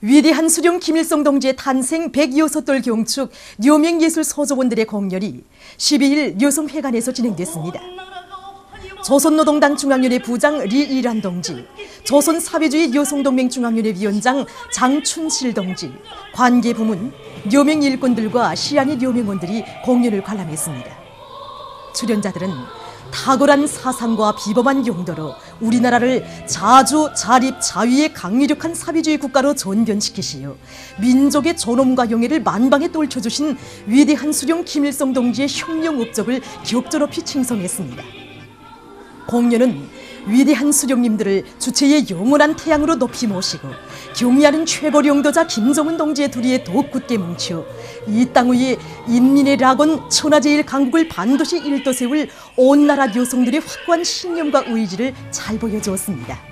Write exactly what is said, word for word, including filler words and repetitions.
위대한 수령 김일성 동지의 탄생 백여섯 돌 경축 묘명예술서조원들의 공연이 십이일 여성회관에서 진행됐습니다. 조선노동당 중앙위원회 부장 리일환 동지, 조선사회주의 여성동맹 중앙위원회 위원장 장춘실 동지, 관계부문, 묘명 일꾼들과 시안의 묘명원들이 공연을 관람했습니다. 출연자들은 탁월한 사상과 비범한 용도로 우리나라를 자주, 자립, 자위의 강력한 사회주의 국가로 전변시키시어 민족의 존엄과 영예를 만방에 떨쳐주신 위대한 수령 김일성 동지의 혁명 업적을 격조높이 칭송했습니다. 공연은 위대한 수령님들을 주체의 영원한 태양으로 높이 모시고 경의하는 최고 영도자 김정은 동지의 두리에 더욱 굳게 뭉쳐 이 땅 위에 인민의 락원 천하제일 강국을 반드시 일떠세울 온 나라 여성들의 확고한 신념과 의지를 잘 보여주었습니다.